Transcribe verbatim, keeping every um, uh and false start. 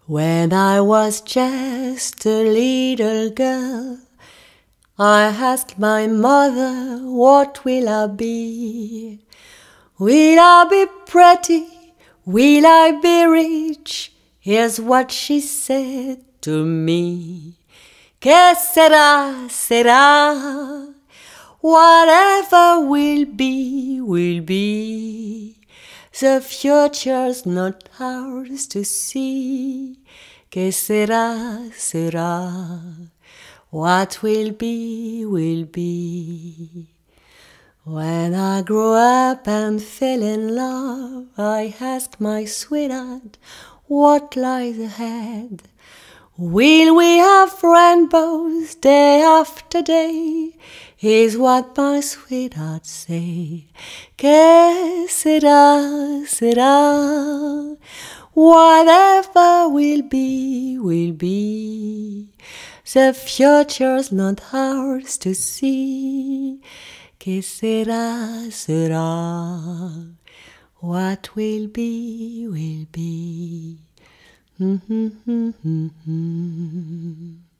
When I was just a little girl, I asked my mother, what will I be? Will I be pretty? Will I be rich? Here's what she said to me. Que sera, sera. Whatever will be, will be. The future's not ours to see. Que sera, sera. What will be, will be. When I grew up and fell in love, I asked my sweetheart, what lies ahead? Will we have rainbows day after day? Is what my sweetheart say. Que sera, sera. Whatever will be, will be. The future's not ours to see. Que sera, sera. What will be, will be. Mm-hmm, mm-hmm, mm-hmm.